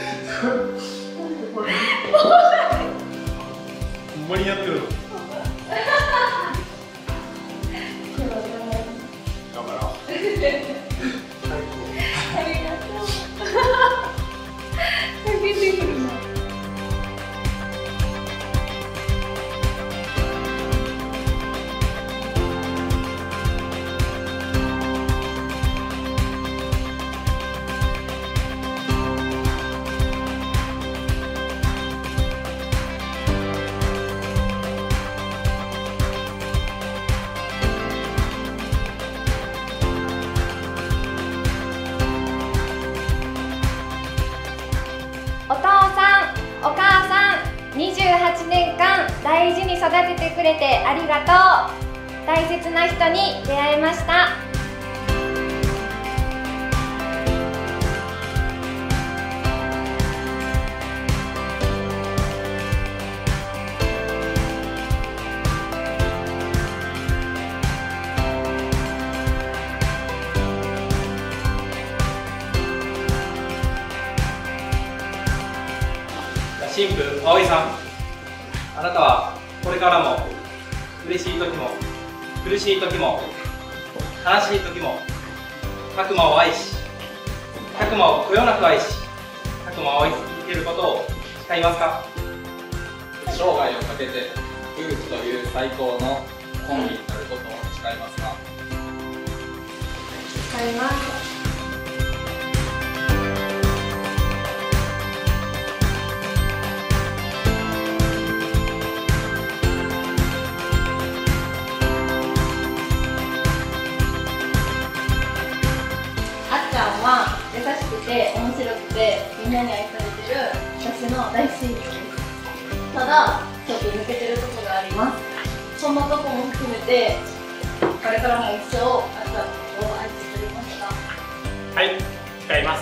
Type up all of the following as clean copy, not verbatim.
ほんまにやってるの。頑張ろう。 ありがとう。かけてくるの。お父さん、お母さん、28年間大事に育ててくれてありがとう。大切な人に出会えました。 新婦葵さん、あなたはこれからも嬉しい時も苦しい時も悲しい時も拓磨を愛し、拓磨をこよなく愛し、拓磨を愛し続けることを誓いますか？ 生涯をかけて夫婦という最高のコンビになることを誓いますか？ 誓います。あっちゃんは優しくて面白くてみんなに愛されてる私の大親友です。ただちょっと抜けてるところがあります。そんなとこも含めてこれからも一生あっちゃんのことを愛してくれますか？ はい、誓います。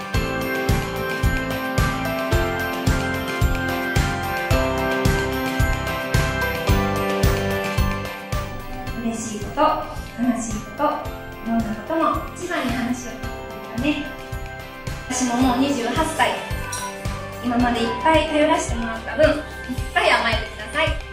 嬉しいこと、悲しいこと、いろんなことも一番に話を聞くことだね。私ももう28歳。今までいっぱい頼らせてもらった分、いっぱい甘えてください。